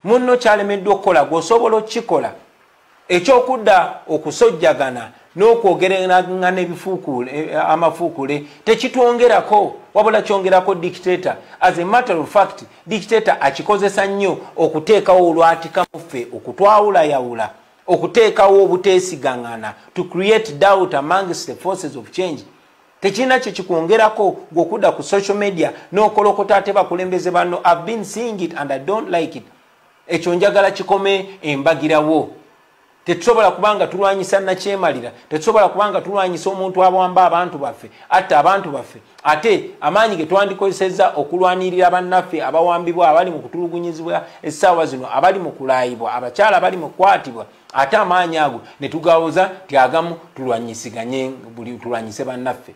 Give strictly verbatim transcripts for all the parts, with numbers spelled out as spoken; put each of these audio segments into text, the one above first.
munno kyalemeddwa okukola gwosobola okikola ekyokudda okusojjagana n'okwogeragana ebifuukule amafuukule tekitwongerako wabula kyongerako dictator. As a matter of fact dictator akikozesa nnyo okuteekawo olwatikaffe okutwawulayawula okuteekawo obuteesigangana to create doubt amongst the forces of change. Tekina kye kikwongerako gw'okudda ku social media n'okolokota ate bakulembeze banno. I've been seeing it and I don't like it. Ekyo njagala kikome embagirawo. Tetusobola kubanga tulwanyisa nakyemalira, tetusobola kubanga tulwanyisa omuntu abwamba abantu baffe ate abantu baffe ate amaanyi ge twandikozesezza okulwanirira bannaffe abawambibwa abali mu kutulugunyizibwa essaawa zino abali mu kulaayibwa abakyala abali mu kukwatibwa ate amaanyi ago ne tugawoza ti agamu tulwanyisiganye buli tulwanyise bannaffe.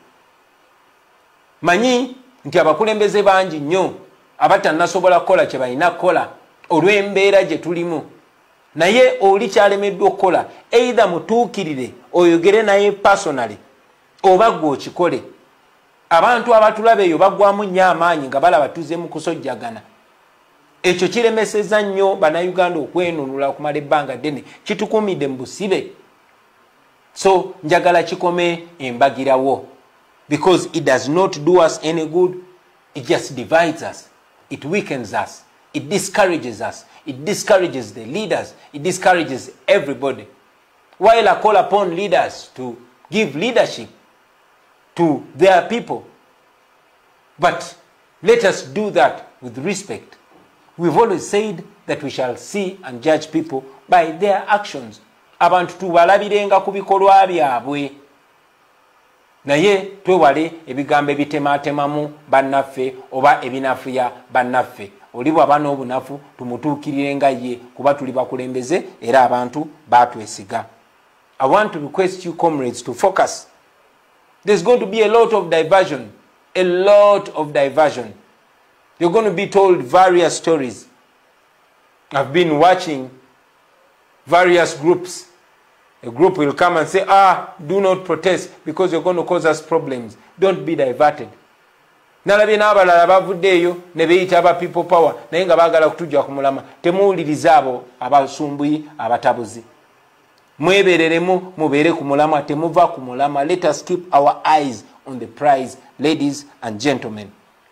Manyi nti abakulembeze bangi nnyo abatannasobola kukola kye balina kukola olw'embeera gye tulimu. Naye oli kyalemeddwa okukola either mutuukirire oyogere naye personally oba gwe okikole. Abantu abatulaba eyo baggwamu nnyo amaanyi nga balaba tuze mu kusojjagana. Ekyo kiremesezza nnyo bannayuganda okwenunula okumala ebbanga ddene, kitukuumidde mu busibe. So njagala kikome embagirawo because it does not do us any good. It just divides us, it weakens us, it discourages us. It discourages the leaders. It discourages everybody. While I call upon leaders to give leadership to their people. But let us do that with respect. We've always said that we shall see and judge people by their actions. Abantu tubalabirenga ku bikolwa byabwe. Naye twewale ebigambo ebitematemamu bannaffe oba ebinafuya bannaffe. Olibu abana obunafu tumutuukirire nga ye kuba tuli bakulembeze era abantu batwesiga. I want to request you comrades to focus. There's going to be a lot of diversion, a lot of diversion. You're going to be told various stories. I've been watching various groups. A group will come and say, ah, do not protest because you're going to cause us problems. Don't be diverted. Nalabye n'abalala bavuddeeyo ne beeyita aba people power naye nga baagala kutujja ku mulama. Temuwuliriza abo abasumbuyi abatabuzi. Mwebereremu mubeere ku mulama, temuva ku mulama. Let us keep our eyes on the prize, ladies and gentlemen.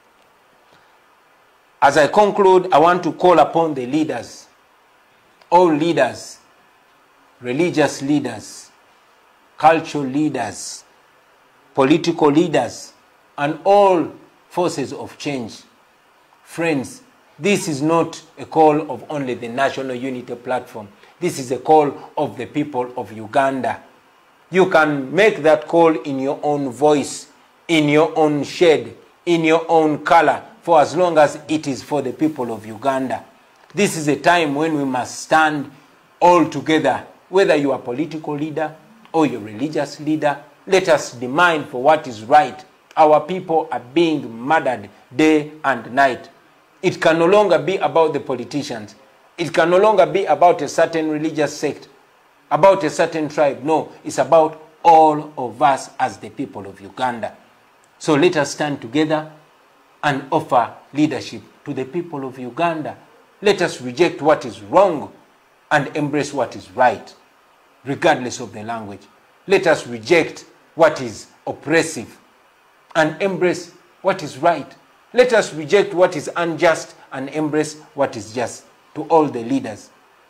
As I conclude, I want to call upon the leaders, all leaders, religious leaders, cultural leaders, political leaders, and all forces of change. Friends, this is not a call of only the National Unity Platform. This is a call of the people of Uganda. You can make that call in your own voice, in your own shade, in your own color, for as long as it is for the people of Uganda. This is a time when we must stand all together, whether you are a political leader or you're a religious leader. Let us demand for what is right. Our people are being murdered day and night. It can no longer be about the politicians. It can no longer be about a certain religious sect, about a certain tribe. No, it's about all of us as the people of Uganda. So let us stand together and offer leadership to the people of Uganda. Let us reject what is wrong and embrace what is right, regardless of the language. Let us reject what is oppressive and embrace what is right. Let us reject what is unjust and embrace what is just. To all the leaders,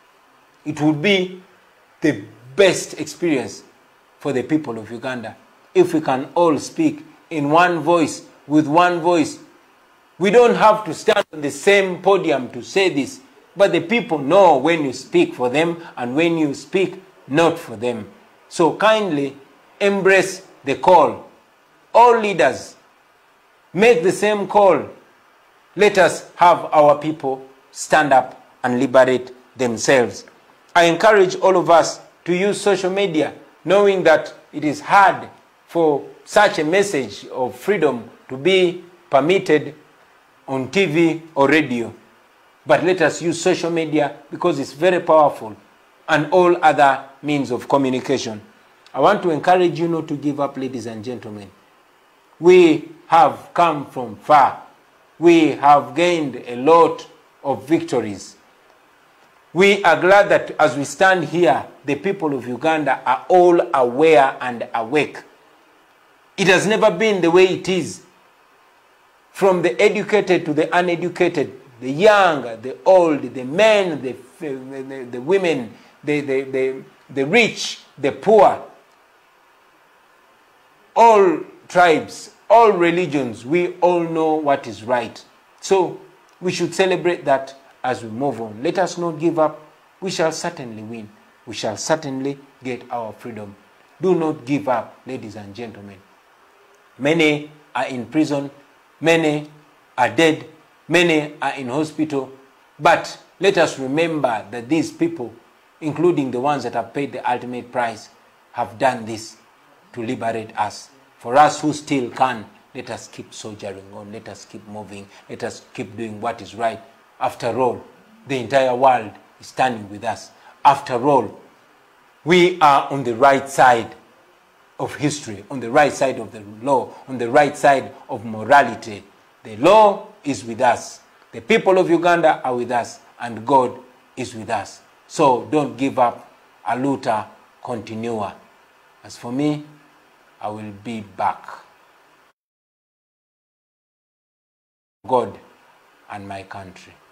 it would be the best experience for the people of Uganda if we can all speak in one voice, with one voice. We don't have to stand on the same podium to say this, but the people know when you speak for them and when you speak not for them. So kindly embrace the call. All leaders, make the same call. Let us have our people stand up and liberate themselves. I encourage all of us to use social media, knowing that it is hard for such a message of freedom to be permitted on T V or radio. But let us use social media because it's very powerful, and all other means of communication. I want to encourage you not to give up, ladies and gentlemen. We have come from far. We have gained a lot of victories. We are glad that as we stand here, the people of Uganda are all aware and awake. It has never been the way it is. From the educated to the uneducated, the young, the old, the men, the, the, the women, the, the, the, the rich, the poor, all tribes, all religions, we all know what is right. So we should celebrate that as we move on. Let us not give up. We shall certainly win. We shall certainly get our freedom. Do not give up, ladies and gentlemen. Many are in prison. Many are dead. Many are in hospital. But let us remember that these people, including the ones that have paid the ultimate price, have done this to liberate us. For us who still can, let us keep soldiering on. Let us keep moving. Let us keep doing what is right. After all, the entire world is standing with us. After all, we are on the right side of history, on the right side of the law, on the right side of morality. The law is with us. The people of Uganda are with us, and God is with us. So don't give up. A luta continua. As for me, I will be back. God and my country.